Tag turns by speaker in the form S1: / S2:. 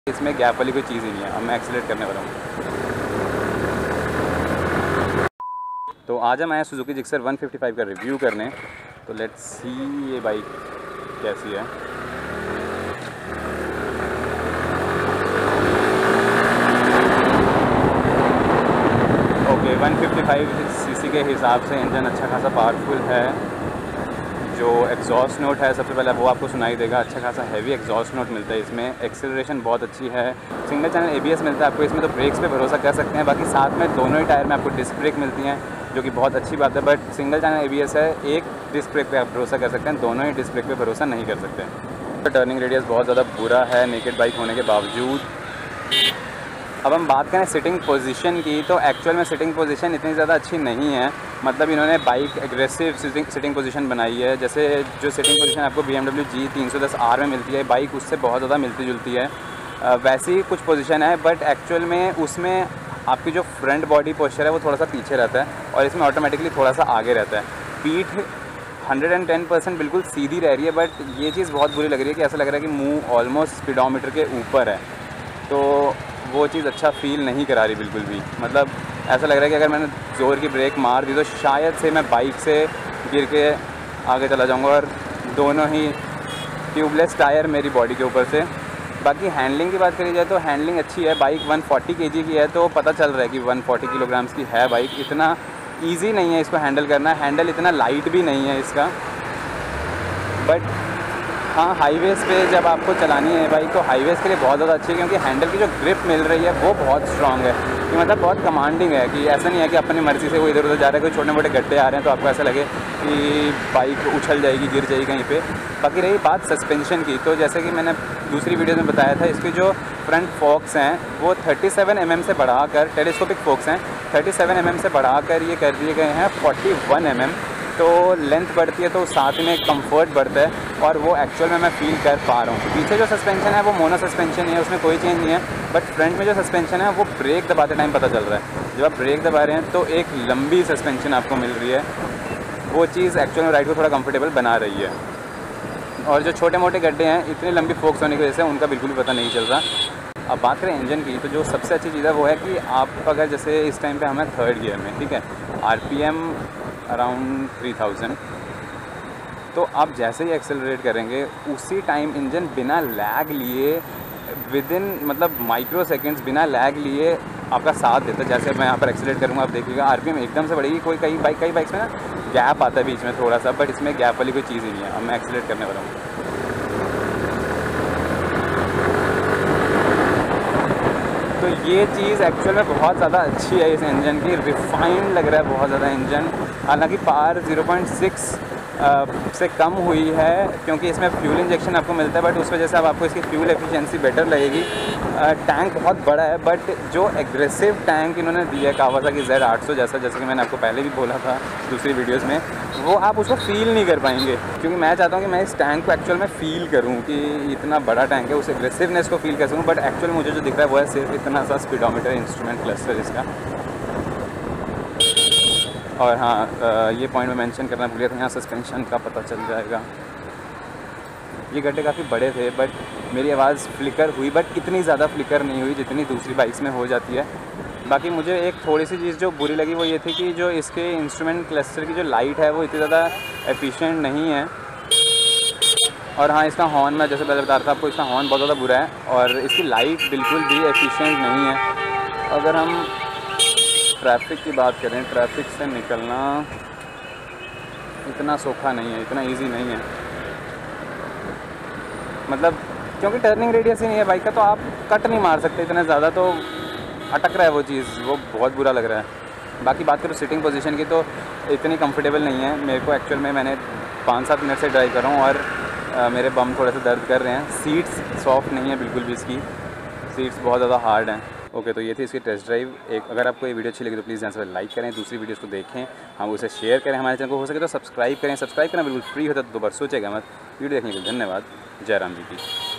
S1: इसमें गैप वाली कोई चीज़ ही नहीं है। अब मैं एक्सीलरेट करने वाला हूँ। तो आज हम आए सुजुकी जिक्सर 155 का रिव्यू करने। तो लेट्स सी ये बाइक कैसी है। ओके 155 सीसी के हिसाब से इंजन अच्छा खासा पावरफुल है। जो एग्जॉस्ट नोट है सबसे पहले वो आपको सुनाई देगा। अच्छा खासा हैवी एग्जॉस्ट नोट मिलता है इसमें। एक्सेलरेशन बहुत अच्छी है। सिंगल चैनल ABS मिलता है आपको इसमें, तो ब्रेक्स पे भरोसा कर सकते हैं। बाकी साथ में दोनों ही टायर में आपको डिस्क ब्रेक मिलती हैं, जो कि बहुत अच्छी बात है। बट सिंगल चैनल ABS है, एक डिस्क ब्रेक पे आप भरोसा कर सकते हैं, दोनों ही डिस्क ब्रेक पे भरोसा नहीं कर सकते। तो टर्निंग रेडियस बहुत ज़्यादा बुरा है नेकेड बाइक होने के बावजूद। अब हम बात करें सिटिंग पोजीशन की, तो एक्चुअल में सिटिंग पोजीशन इतनी ज़्यादा अच्छी नहीं है। मतलब इन्होंने बाइक एग्रेसिव सिटिंग पोजीशन बनाई है। जैसे जो सिटिंग पोजीशन आपको BMW G310R में मिलती है, बाइक उससे बहुत ज़्यादा मिलती जुलती है। वैसी कुछ पोजीशन है, बट एक्चुअल में उसमें आपकी जो फ्रंट बॉडी पोस्चर है वो थोड़ा सा पीछे रहता है और इसमें ऑटोमेटिकली थोड़ा सा आगे रहता है। पीठ 110% बिल्कुल सीधी रह रही है, बट ये चीज़ बहुत बुरी लग रही है कि ऐसा लग रहा है कि मुँह ऑलमोस्ट स्पीडोमीटर के ऊपर है। तो वो चीज़ अच्छा फील नहीं करा रही बिल्कुल भी। मतलब ऐसा लग रहा है कि अगर मैंने ज़ोर की ब्रेक मार दी तो शायद से मैं बाइक से गिर के आगे चला जाऊंगा, और दोनों ही ट्यूबलेस टायर मेरी बॉडी के ऊपर से। बाकी हैंडलिंग की बात करी जाए तो हैंडलिंग अच्छी है। बाइक 140 kg की है, तो पता चल रहा है कि 140 किलोग्राम्स की है बाइक। इतना ईजी नहीं है इसको हैंडल करना। हैंडल इतना लाइट भी नहीं है इसका। बट हाँ, हाईवेज़ पे जब आपको चलानी है बाइक तो हाईवेज़ के लिए बहुत ज़्यादा अच्छी है, क्योंकि हैंडल की जो ग्रिप मिल रही है वो बहुत स्ट्रॉन्ग है। कि मतलब बहुत कमांडिंग है, कि ऐसा नहीं है कि अपनी मर्ज़ी से वो इधर उधर जा रहा है। कोई छोटे मोटे गड्ढे आ रहे हैं तो आपको ऐसा लगे कि बाइक उछल जाएगी, गिर जाएगी कहीं पे। बाकी रही बात सस्पेंशन की, तो जैसे कि मैंने दूसरी वीडियो में बताया था, इसके जो फ्रंट फोक्स हैं वो 37 mm से बढ़ाकर, टेलीस्कोपिक फोक्स हैं, 37 mm से बढ़ाकर ये कर दिए गए हैं 41 mm। तो लेंथ बढ़ती है तो साथ में कंफर्ट बढ़ता है, और वो एक्चुअल में मैं फील कर पा रहा हूँ। पीछे जो सस्पेंशन है वो मोनो सस्पेंशन है, उसमें कोई चेंज नहीं है। बट फ्रंट में जो सस्पेंशन है वो ब्रेक दबाते टाइम पता चल रहा है। जब आप ब्रेक दबा रहे हैं तो एक लंबी सस्पेंशन आपको मिल रही है। वो चीज़ एक्चुअल में राइड को थोड़ा कंफर्टेबल बना रही है। और जो छोटे मोटे गड्ढे हैं, इतनी लंबी फोक्स होने की वजह से उनका बिल्कुल भी पता नहीं चल रहा। अब बात करें इंजन की, तो जो सबसे अच्छी चीज़ है वो है कि आप अगर जैसे इस टाइम पे हमें 3rd गियर में, ठीक है, RPM अराउंड 3000, तो आप जैसे ही एक्सेलरेट करेंगे उसी टाइम इंजन बिना लैग लिए, विदिन मतलब माइक्रो सेकेंड्स बिना लैग लिए आपका साथ देता है। जैसे मैं यहाँ पर एक्सेलरेट करूँगा, आप देखिएगा RPM एकदम से बढ़ेगी। कई बाइक्स में ना गैप आता है बीच में थोड़ा सा, बट इसमें गैप वाली कोई चीज़ ही नहीं है। अब मैं एक्सेलरेट करने वाला हूँ। तो ये चीज़ एक्चुअल में बहुत ज़्यादा अच्छी है इस इंजन की। रिफाइंड लग रहा है बहुत ज़्यादा इंजन। हालांकि पावर 0.6 से कम हुई है, क्योंकि इसमें फ्यूल इंजेक्शन आपको मिलता है, बट उस वजह से अब आपको इसकी फ्यूल एफिशिएंसी बेटर लगेगी। टैंक बहुत बड़ा है, बट जो एग्रेसिव टैंक इन्होंने दिया है कावासाकी Z800 जैसा, जैसे कि मैंने आपको पहले भी बोला था दूसरी वीडियोज़ में, वो आप उसको फ़ील नहीं कर पाएंगे। क्योंकि मैं चाहता हूँ कि मैं इस टैंक को एक्चुअल में फ़ील करूँ कि इतना बड़ा टैंक है, उस एग्रेसिवनेस को फ़ील कर सकूँ। बट एक्चुअल मुझे जो दिख रहा है वो है सिर्फ इतना सा स्पीडोमीटर इंस्ट्रूमेंट क्लस्टर इसका। और हाँ, ये पॉइंट में मेंशन करना भूल गया था, यहाँ सस्पेंशन का पता चल जाएगा। ये गड्ढे काफ़ी बड़े थे, बट मेरी आवाज़ फ्लिकर हुई, बट इतनी ज़्यादा फ्लिकर नहीं हुई जितनी दूसरी बाइक्स में हो जाती है। बाकी मुझे एक थोड़ी सी चीज़ जो बुरी लगी वो ये थी कि जो इसके इंस्ट्रूमेंट क्लस्टर की जो लाइट है वो इतनी ज़्यादा एफिशिएंट नहीं है। और हाँ, इसका हॉर्न, मैं जैसे पहले बता रहा था आपको, इसका हॉर्न बहुत ज़्यादा बुरा है, और इसकी लाइट बिल्कुल भी एफिशिएंट नहीं है। अगर हम ट्रैफिक की बात करें, ट्रैफिक से निकलना इतना सौखा नहीं है, इतना इजी नहीं है। मतलब क्योंकि टर्निंग रेडियस ही नहीं है बाइक का, तो आप कट नहीं मार सकते इतना ज़्यादा, तो अटक रहा है वो चीज़, वो बहुत बुरा लग रहा है। बाकी बात करूँ सिटिंग पोजीशन की, तो इतनी कंफर्टेबल नहीं है मेरे को। एक्चुअल में मैंने 5-7 मिनट से ड्राइव कर रहा हूँ, और मेरे बम थोड़े से दर्द कर रहे हैं। सीट्स सॉफ्ट नहीं है बिल्कुल भी, इसकी सीट्स बहुत ज़्यादा हार्ड हैं। ओके, तो ये थी इसकी टेस्ट ड्राइव। अगर आपको ये वीडियो अच्छी लगी तो प्लीज़ यहाँ से लाइक करें, दूसरी वीडियोस को देखें, हम उसे शेयर करें, हमारे चैनल को हो सके तो सब्सक्राइब करें। सब्सक्राइब करना बिल्कुल फ्री होता है, तो 2 बार सोचेगा मत। वीडियो देखने के लिए धन्यवाद। जय राम जी की।